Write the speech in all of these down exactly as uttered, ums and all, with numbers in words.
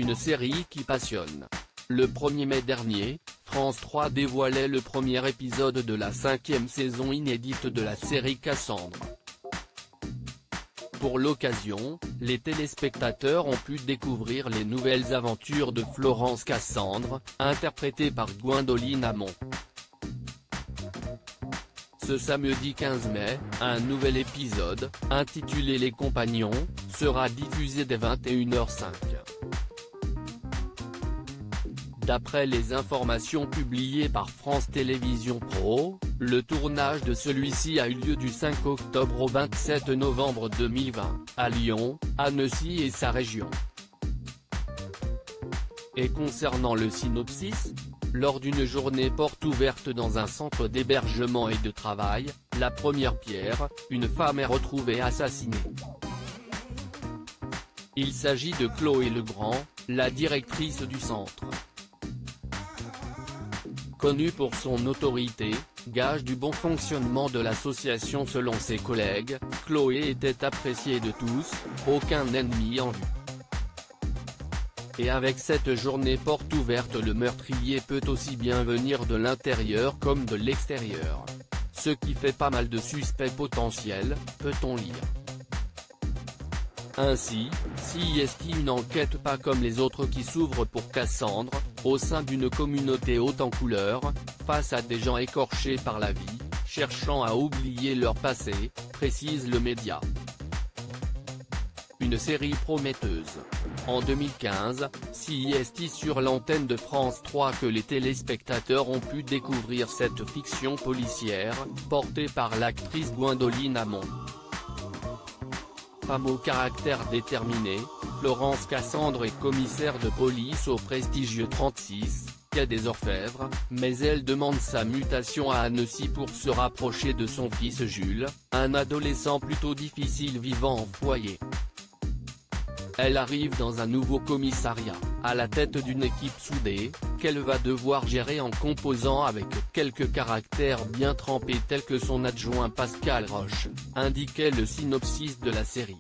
une série qui passionne. Le premier mai dernier, France trois dévoilait le premier épisode de la cinquième saison inédite de la série Cassandre. Pour l'occasion, les téléspectateurs ont pu découvrir les nouvelles aventures de Florence Cassandre, interprétée par Gwendoline Amon. Ce samedi quinze mai, un nouvel épisode, intitulé Les Compagnons, sera diffusé dès vingt et une heures cinq. D'après les informations publiées par France Télévisions Pro, le tournage de celui-ci a eu lieu du cinq octobre au vingt-sept novembre deux mille vingt, à Lyon, Annecy et sa région. Et concernant le synopsis, lors d'une journée porte ouverte dans un centre d'hébergement et de travail, la première pierre, une femme est retrouvée assassinée. Il s'agit de Chloé Legrand, la directrice du centre. Connue pour son autorité, gage du bon fonctionnement de l'association selon ses collègues, Chloé était appréciée de tous, aucun ennemi en vue. Et avec cette journée porte ouverte, le meurtrier peut aussi bien venir de l'intérieur comme de l'extérieur. Ce qui fait pas mal de suspects potentiels, peut-on lire. Ainsi, si est une enquête pas comme les autres qui s'ouvrent pour Cassandre, au sein d'une communauté haute en couleurs, face à des gens écorchés par la vie, cherchant à oublier leur passé, précise le média. Une série prometteuse. En deux mille quinze, c'est sur l'antenne de France trois que les téléspectateurs ont pu découvrir cette fiction policière, portée par l'actrice Gwendoline Amon. Femme au caractère déterminé, Florence Cassandre est commissaire de police au prestigieux trente-six, quai des Orfèvres, mais elle demande sa mutation à Annecy pour se rapprocher de son fils Jules, un adolescent plutôt difficile vivant en foyer. Elle arrive dans un nouveau commissariat, à la tête d'une équipe soudée, qu'elle va devoir gérer en composant avec quelques caractères bien trempés tels que son adjoint Pascal Roche, indiquait le synopsis de la série.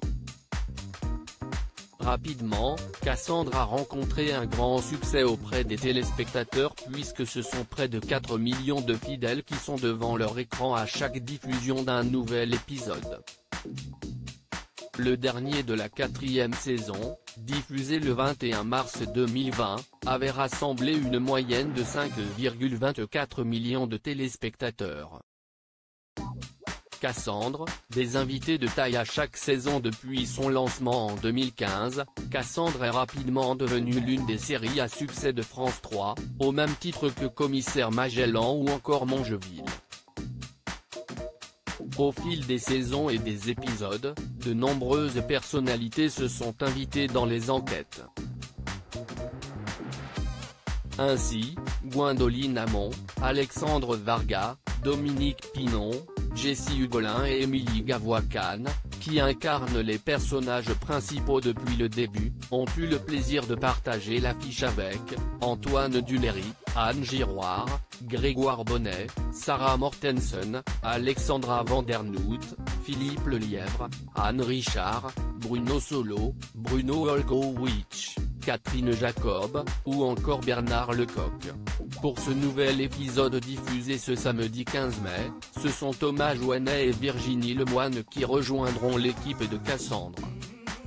Rapidement, Cassandre a rencontré un grand succès auprès des téléspectateurs puisque ce sont près de quatre millions de fidèles qui sont devant leur écran à chaque diffusion d'un nouvel épisode. Le dernier de la quatrième saison, diffusé le vingt et un mars deux mille vingt, avait rassemblé une moyenne de cinq virgule vingt-quatre millions de téléspectateurs. Cassandre, des invités de taille à chaque saison depuis son lancement en deux mille quinze, Cassandre est rapidement devenue l'une des séries à succès de France trois, au même titre que Commissaire Magellan ou encore Mongeville. Au fil des saisons et des épisodes, de nombreuses personnalités se sont invitées dans les enquêtes. Ainsi, Gwendoline Amon, Alexandre Varga, Dominique Pinon, Jessie Hugolin et Émilie Gavoiscan, qui incarnent les personnages principaux depuis le début, ont eu le plaisir de partager l'affiche avec Antoine Duléry, Anne Giroir, Grégoire Bonnet, Sarah Mortensen, Alexandra Vandernoot, Philippe Lelièvre, Anne Richard, Bruno Solo, Bruno Olkowicz, Catherine Jacob, ou encore Bernard Lecoq. Pour ce nouvel épisode diffusé ce samedi quinze mai, ce sont Thomas Jouannet et Virginie Lemoine qui rejoindront l'équipe de Cassandre.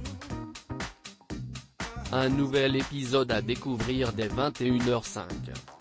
Un nouvel épisode à découvrir dès vingt et une heures cinq.